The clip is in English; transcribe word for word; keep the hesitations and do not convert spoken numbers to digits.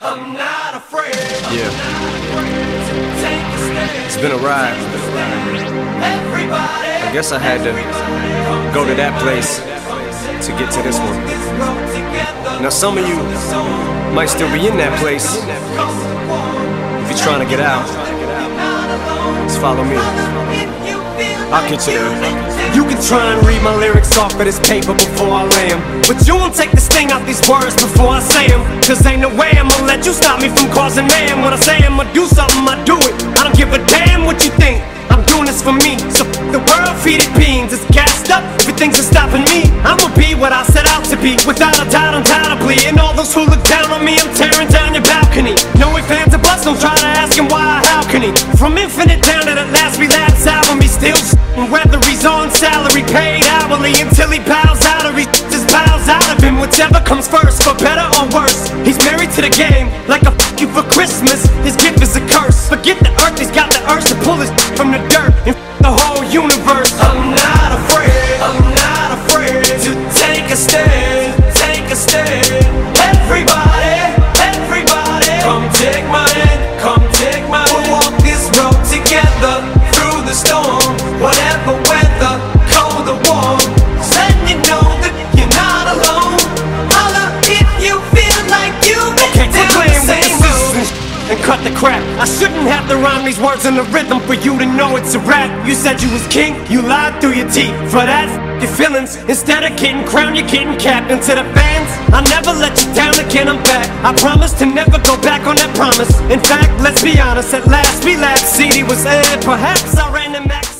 I'm not afraid. Yeah. Take a stand. It's been a ride. Everybody. I guess I had to go to that place to get to this one. Now some of you might still be in that place. If you're trying to get out, just follow me. I'll get you there. You can try and read my lyrics off of this paper before I lay 'em, but you won't take the sting out these words before I say 'em. Cause ain't no way I'ma let you stop me from causing mayhem. When I say I'ma do something, I do it. I don't give a damn what you think. I'm doing this for me, so f the world, feed it beans. It's gassed up, everything's stopping me. I'ma be what I set out to be, without a doubt, undoubtedly. And all those who look down on me, I'm tearing down your balcony. No ifs, ands, or buts, don't try to ask him why or how can he. From infinite down to the last relapse album, he still s***ing. Whether he's on salary, paid hourly, until he bows out or he just bows out of him. Whichever comes first, for better or worse. He's married to the game, like a f*** you for Christmas. His gift is a curse. Forget the earth, he's got the urge to pull his from the dirt and f*** the whole universe. I'm not afraid, I'm not afraid to take a stand, take a stand. Everybody, everybody, come take my hand, come take my hand. We'll walk this road together through the storm, whatever weather, cold or warm. Just letting you know that you're not alone. Holla if you feel like you've been down the same road. And cut the crap. I shouldn't have to rhyme these words in the rhythm for you to know it's a rap. You said you was king, you lied through your teeth. For that, f your feelings. Instead of getting crowned, you're getting capped. And to the fans, I'll never let you down again, I'm back. I promise to never go back on that promise. In fact, let's be honest, at last we laughed. C D was aired, perhaps I ran them back.